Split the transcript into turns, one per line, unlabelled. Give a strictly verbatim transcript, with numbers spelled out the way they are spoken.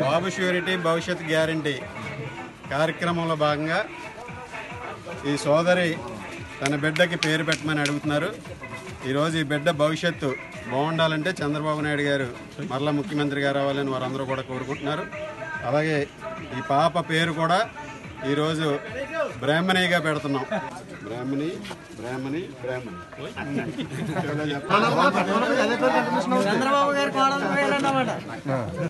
బాబు surety భవిష్యత్ guarantee కార్యక్రమంలో భాగంగా ఈ సోదరి తన బిడ్డకి పేరు పెట్టమని అడుగుతున్నారు. ఈరోజు ఈ బిడ్డ భవిష్యత్తు బాగుండాలంటే చంద్రబాబు నాయుడు గారు మరలా ముఖ్యమంత్రిగా రావాలని వారందరూ కూడా కోరుకుంటున్నారు. అలాగే ఈ పాప పేరు కూడా ఈరోజు బ్రాహ్మణిగా పెడుతున్నాం. బ్రాహ్మణి బ్రాహ్మణి బ్రాహ్మణి
చంద్రబాబు గారు